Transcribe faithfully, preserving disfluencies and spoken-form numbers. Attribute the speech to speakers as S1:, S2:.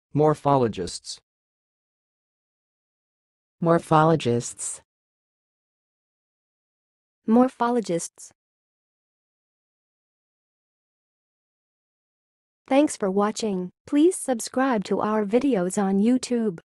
S1: Morphologists.
S2: Morphologists.
S3: Morphologists. Thanks for watching. Please subscribe to our videos on YouTube.